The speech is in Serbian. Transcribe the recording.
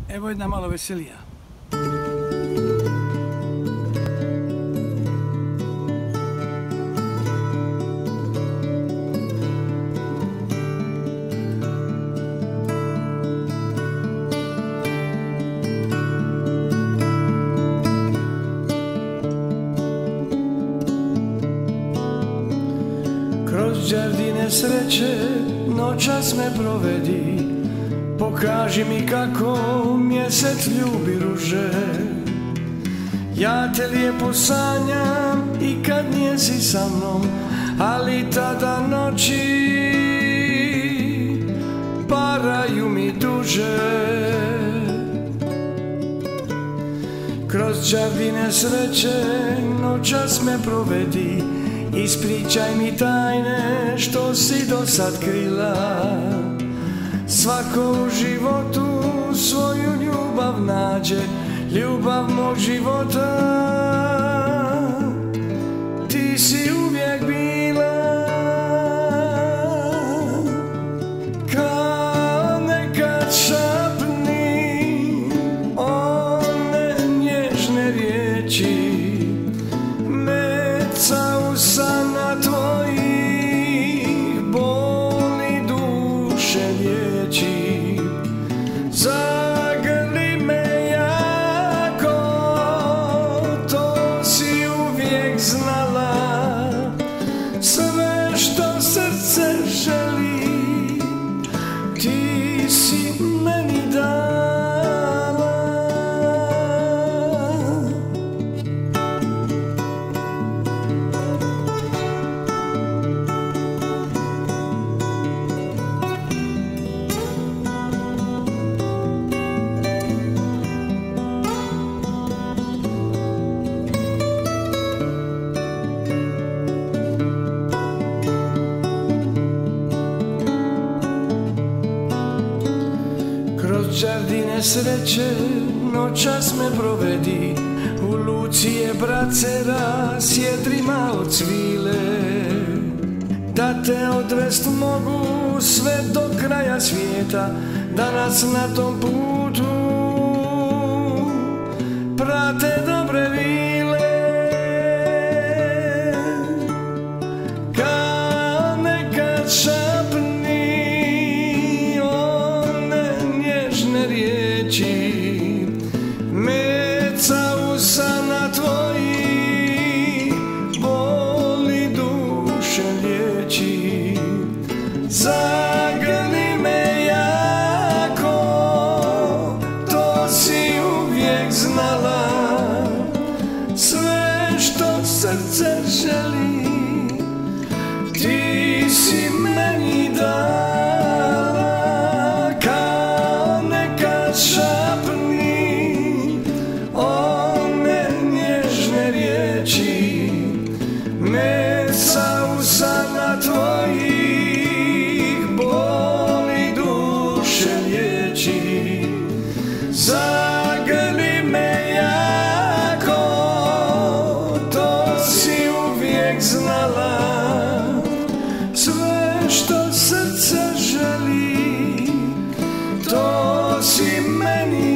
Evo jedna malo veselija. Kroz đardine sreće noćas me provedi, pokaži mi kako mjesec ljubi ruže. Ja te lijepo sanjam i kad nisi sa mnom, ali tada noći paraju mi duže. Kroz đardine sreće noćas me provedi, ispričaj mi tajne što si do sad krila. Svako u životu svoju ljubav nađe, ljubav mog života ti si uvijek bila. Kao nekad šapni one nježne riječi, meca usana tvojih boli duše liječi. Zagrli me jako, to si uvijek znala, sve što srce želi ti si meni dala. Kroz đardine sreće noćas me provedi, u luci je bracera s jedrima od svile. Da te odvest mogu sve do kraja svijeta, da nas na tom putu prate dobre vile. Kao nekad šapni riječi, meca usana tvojih boli duše liječi. Zagrli me jako, to si uvijek znala, sve što srce želi ti si meni dala. Šapni one nježne riječi, meca usana tvojih boli duše liječi. Zagrli me jako, to si uvijek znala, sve što srce želi to si meni